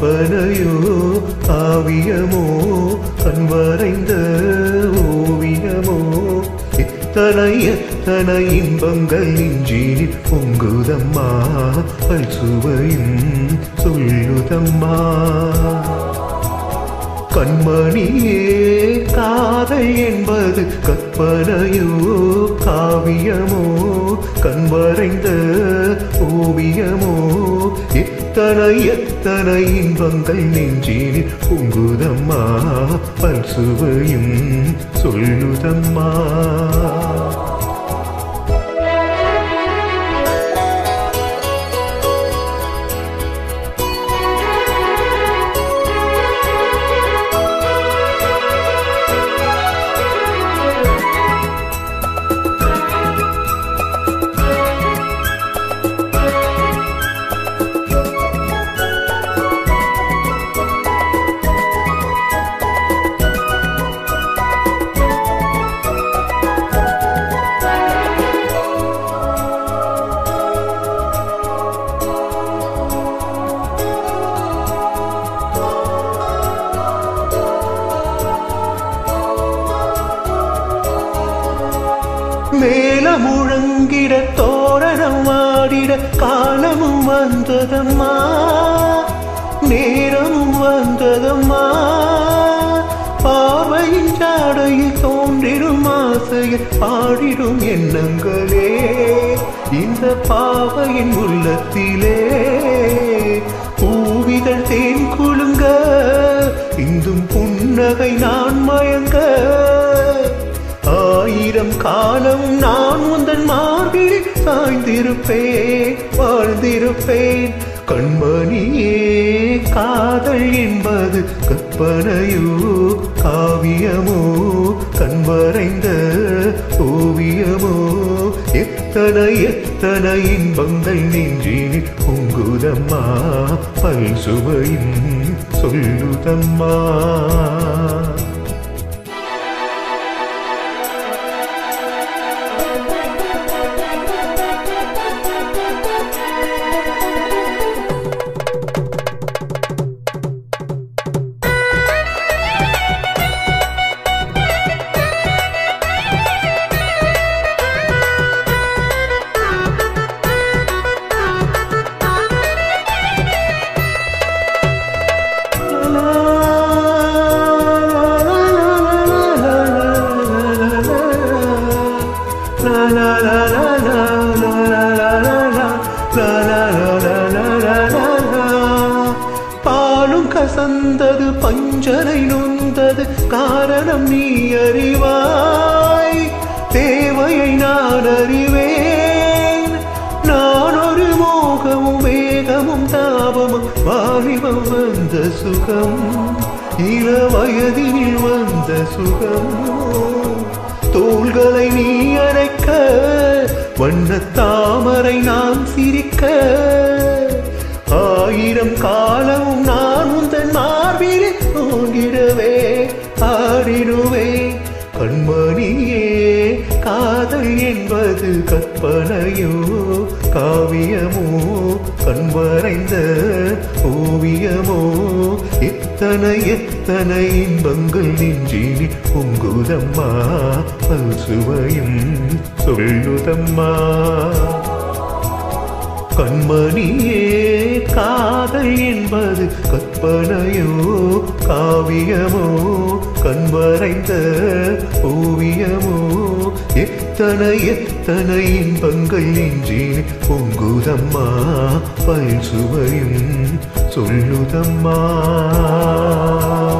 கற்பனையோ காவியமோ கண்வரைந்த ஓவியமோ எத்தனை எத்தனை இன்பங்கள் நெஞ்சினில் பொங்குதம்மா பல்சுவையும் சொல்லுதம்மா கண்மணியே காதல் என்பது கற்பனையோ காவியமோ கண்வரைந்த ஓவியமோ எத்தனை எத்தனை இன்பங்கள் நெஞ்சினில் பொங்குதம்மா பல்சுவையும் சொல்லுதம்மா மேல முழங்கிட தோரணம் ஆடிட காலமும் வந்ததம்மா நேரமும் வந்ததம்மா பார்வையின் சாடையில் தோன்றிடும் ஆசையில் பாடிடும் எண்ணங்களே இந்த பாவையின் உள்ளத்திலே பூவிதழ் தேன் குலுங்க இந்தும் புன்னகை நான் மயங்க ஆயிரம் காலம் நான் உந்தன் மார்பில் சாய்ந்திருப்பேன் வாழ்ந்திருப்பேன் கண்மணியே காதல் என்பது கற்பனையோ காவியமோ கண்வரைந்த ஓவியமோ எத்தனை எத்தனை இன்பங்கள் நெஞ்சினில் பொங்குதம்மா பல்சுவையும் சொல்லுதம்மா பாலும் கசந்தது பஞ்சனை நொந்தது காரணம் நீ அறிவாய் தேவையை நான் அறிவேன் நான் ஒரு மோகமும் வேகமும் தாபமும் வாலிபம் வந்த சுகம் இள வயதினில் வந்த சுகம் தோள்களை நீ அரைக்க வண்ண தாமரை நான் சிரிக்க ஆயிரம் காலமும் நான் உந்தன் மார்பில் தோன்றிடவே ஆடிடுவே கண்மணியே காதல் என்பது கற்பனையோ காவியமோ கண்வரைந்த ஓவியமோ எத்தனை எத்தனை இன்பங்கள் நெஞ்சினில் பொங்குதம்மா பல்சுவையும் சொல்லுதம்மா கண்மணியே காதல் என்பது கற்பனையோ காவியமோ கண்வரைந்த ஓவியமோ எத்தனை எத்தனை இன்பங்கள் நெஞ்சினில் பொங்குதம்மா பல்சுவையும் சொல்லுதம்மா